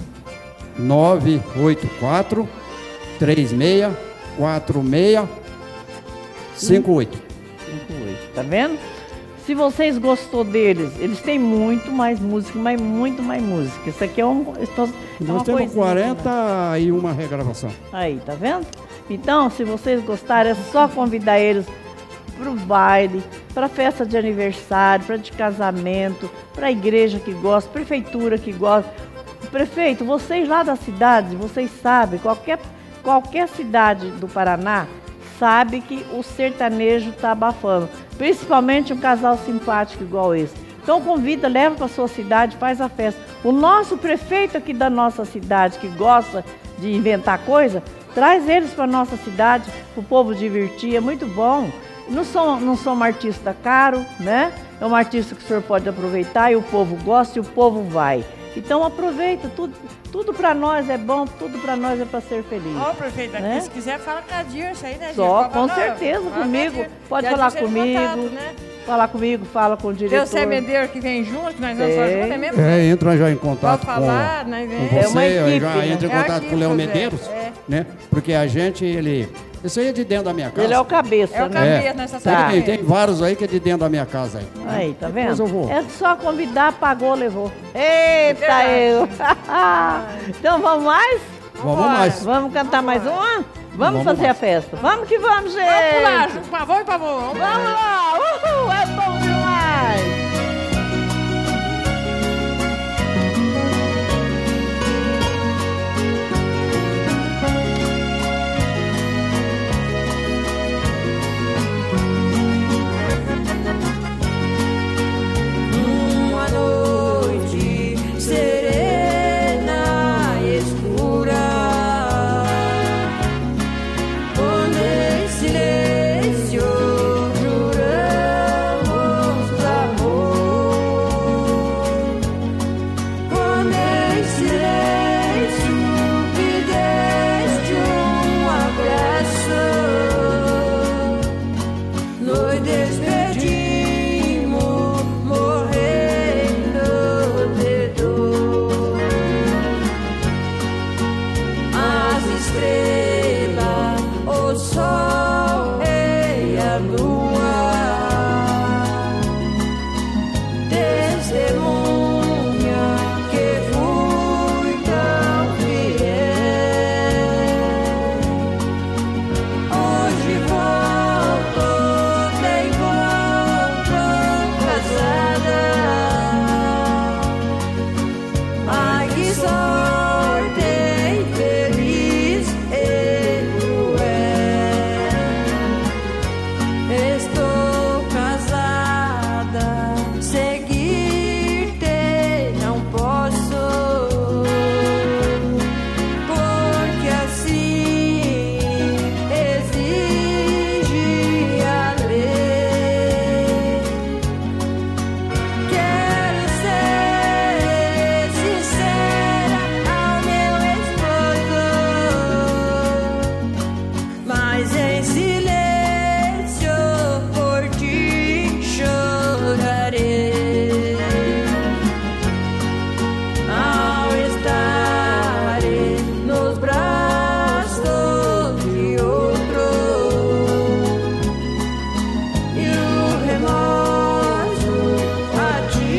984-364658. Tá vendo? Se vocês gostou deles, eles têm muito mais música, mas muito mais música. Isso aqui é nós temos 40 e uma regravação. Aí, tá vendo? Então, se vocês gostarem, é só convidar eles pro baile, pra festa de aniversário, pra de casamento, pra igreja que gosta, prefeitura que gosta. Prefeito, vocês lá da cidade, vocês sabem, qualquer cidade do Paraná sabe que o sertanejo está abafando, principalmente um casal simpático igual esse. Então convida, leva para sua cidade, faz a festa. O nosso prefeito aqui da nossa cidade, que gosta de inventar coisa, traz eles para nossa cidade, para o povo divertir, é muito bom. Não sou uma artista caro, né? É uma artista que o senhor pode aproveitar e o povo gosta e o povo vai. Então aproveita, tudo para nós é bom, tudo para nós é para ser feliz. Ô, prefeita, né? Se quiser, fala com a Dirce aí, né, gente? Só, com certeza, comigo. Pode falar comigo. Contato, né? Falar comigo, fala com o diretor. Tem o semedeiro que vem junto, que nós vamos fazer junto, é mesmo? Entra já em contato com você, é uma equipe, já entra em contato com o Léo Medeiros, né? Porque a gente, ele Esse aí é de dentro da minha casa. Ele é o cabeça, É o né? cabeça nessa sala. Tem vários aí que é de dentro da minha casa aí. Aí, tá Depois vendo? eu vou. É só convidar, pagou, levou. Eita, eu! Então vamos mais? Vamos mais. Vamos cantar mais uma? Vamos fazer a festa. Vamos que vamos, gente! Vamos pular, junto, pavão e pavão. Vamos lá! Uhul! É bom demais! Uma noite serena e escura, quando em silêncio juramos amor, quando em silêncio pediste um abraço, nos despedimos morrendo de dor. As estrelas, o sol e a lua testemunha que fui tão fiel. Hoje volto de encontro casada. Ai, que sorte infeliz e cruel. Estou casada, seguir-te não posso, porque assim exige a lei. Quero ser sincera ao meu esposo, mas em silêncio por ti chorarei. Ao estar nos braços de outro e o remorso a te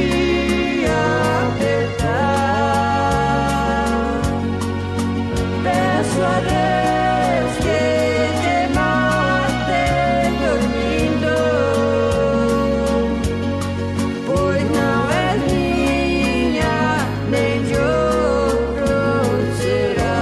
apertar, peço a Deus que te mate dormindo, pois não és minha, nem de outro será.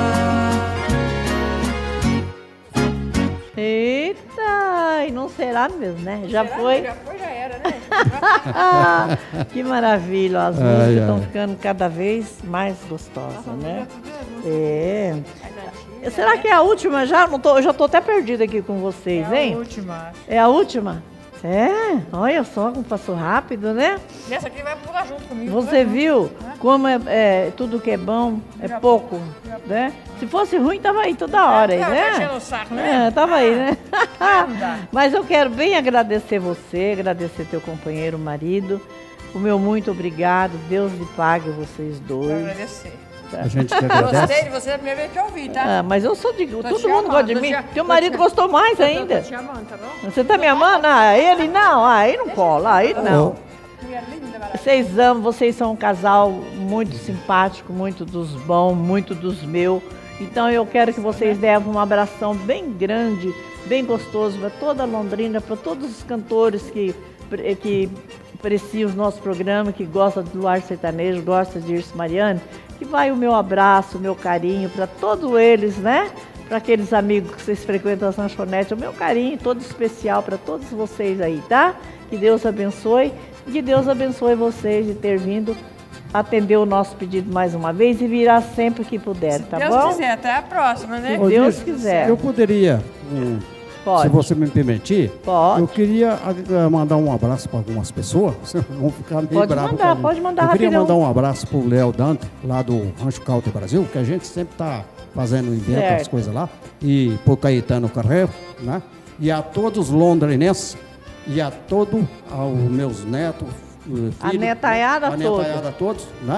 Eita! E não será mesmo, né? Já foi. Já foi, já era, né? Que maravilha! As Ai, músicas estão ai. ficando cada vez mais gostosas, né? É. Será que é a última já? Não tô, eu já tô até perdida aqui com vocês, É hein? a última. É a última? É? Olha só como passou rápido, né? Essa aqui vai pular junto comigo. Você vai. viu como tudo que é bom é pouco, né? Se fosse ruim, tava aí toda hora, aí, Tá né? enchendo o saco, né? É, tava aí, né? Não dá. Mas eu quero bem agradecer você, agradecer teu companheiro, marido. O meu muito obrigado. Deus lhe pague vocês Vou dois. agradecer. A gente que Gostei agradece. de você, é a primeira vez que eu ouvi, tá? Ah, mas eu sou de. Tô Todo te mundo amando, gosta de tô mim. te- Teu tô marido te- gostou mais Tô ainda. te amando, tá bom? Você tá me amando? Ah, ele não. Ah, aí não cola. Aí não. Mulher linda, maravilhosa. Vocês amam, vocês são um casal muito simpático, muito dos bons, muito dos meus. Então eu quero que vocês levem um abração bem grande, bem gostoso para toda Londrina, para todos os cantores que apreciam o nosso programa, que gostam do Luar Sertanejo, gostam de Irce Mariane, que vai o meu abraço, o meu carinho para todos eles, né? Para aqueles amigos que vocês frequentam as lanchonetes, o meu carinho todo especial para todos vocês aí, tá? Que Deus abençoe. Que Deus abençoe vocês de ter vindo atender o nosso pedido mais uma vez e virá sempre que puder, tá Deus bom? quiser, até a próxima, né? Se Deus quiser. Eu poderia, Pode. se você me permitir, Pode. eu queria mandar um abraço para algumas pessoas. Vão ficar meio Pode bravos mandar, comigo. pode mandar Eu queria rapidão. mandar um abraço para o Léo Dante, lá do Rancho Caldo Brasil, que a gente sempre está fazendo evento, Certo. as coisas lá, e por Caetano Carreiro, né? E a todos os londrinenses, e a todos os meus netos, A filhos, netaiada a toda. netaiada todos, né?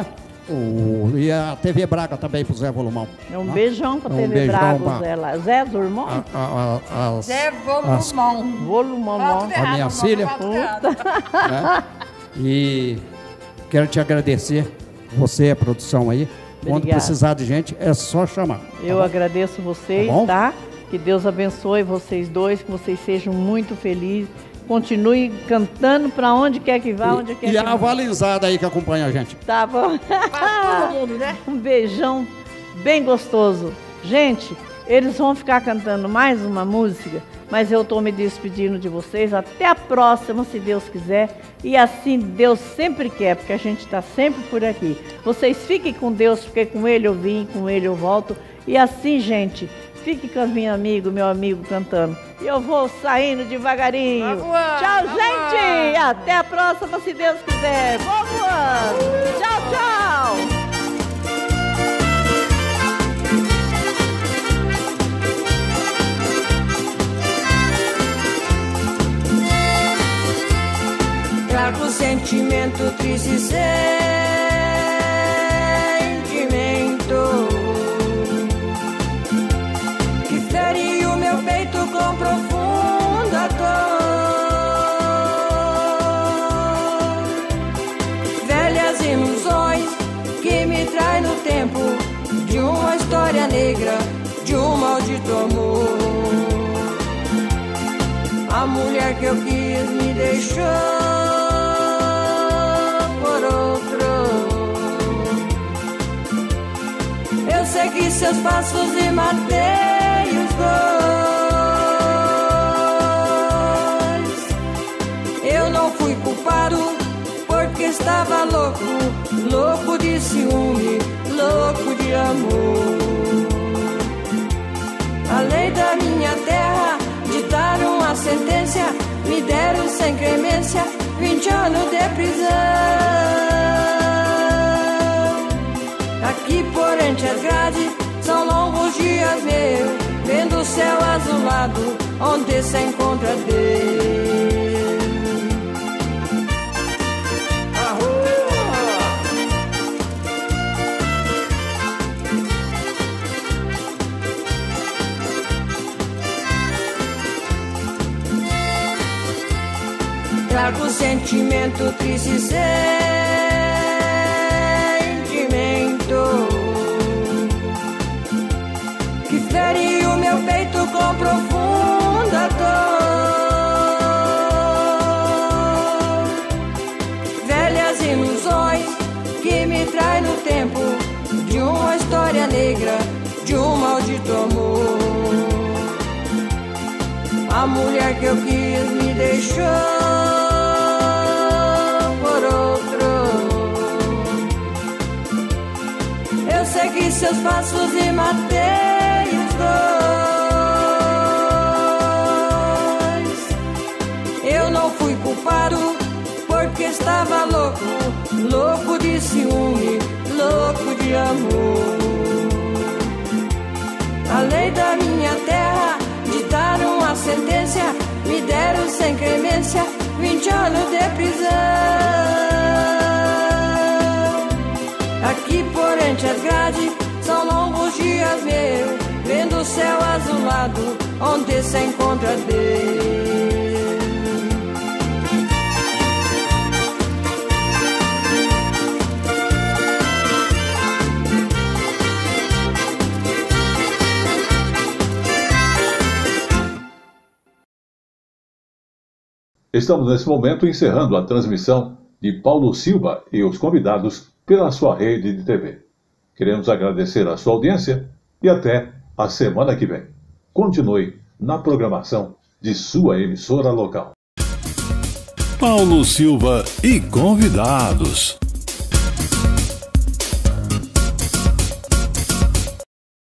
E a TV Braga também pro Zé Volumão. Um beijão pra TV Braga, o Zé lá. Zé Volumão? Zé Volumão. Volumão. A minha filha. Né? E quero te agradecer, você, a produção aí. Quando precisar de gente, é só chamar. Eu agradeço vocês, tá? Que Deus abençoe vocês dois, que vocês sejam muito felizes. Continue cantando pra onde quer que vá, onde quer que vá. E a Valizada aí que acompanha a gente. Tá bom. Pra todo mundo, né? Um beijão bem gostoso. Gente, eles vão ficar cantando mais uma música, mas eu tô me despedindo de vocês. Até a próxima, se Deus quiser. E assim Deus sempre quer, porque a gente tá sempre por aqui. Vocês fiquem com Deus, porque com Ele eu vim, com Ele eu volto. E assim, gente, fique com meu amigo cantando. E eu vou saindo devagarinho. Tchau, gente! Até a próxima, se Deus quiser. Vou voando! Tchau, tchau! Trago sentimento triste, sentimento que fere o meu peito com profunda dor. Velhas ilusões que me traem no tempo de uma história negra, de um maldito amor. A mulher que eu quis me deixou por outro. Eu segui seus passos e matei os dois. Eu não fui culpado porque estava louco, louco de ciúme, louco de amor. A lei da minha terra ditaram a sentença, me deram sem clemência 20 anos de prisão. Aqui por entre as grades são longos dias meus, vendo o céu azulado onde se encontra Deus. Trago sentimento triste, sentimento que fere o meu peito com profunda dor. Velhas ilusões que me traem no tempo de uma história negra, de um maldito amor. A mulher que eu quis me deixou por outro. Eu segui seus passos e matei os dois. Eu não fui culpado porque estava louco, louco de ciúme, louco de amor. A lei da minha terra ditaram a sentença, me deram sem clemência 20 anos de prisão. Aqui por entre as grades são longos dias meus, vendo o céu azulado onde se encontra Deus. Estamos nesse momento encerrando a transmissão de Paulo Silva e os convidados pela sua rede de TV. Queremos agradecer a sua audiência e até a semana que vem. Continue na programação de sua emissora local. Paulo Silva e convidados.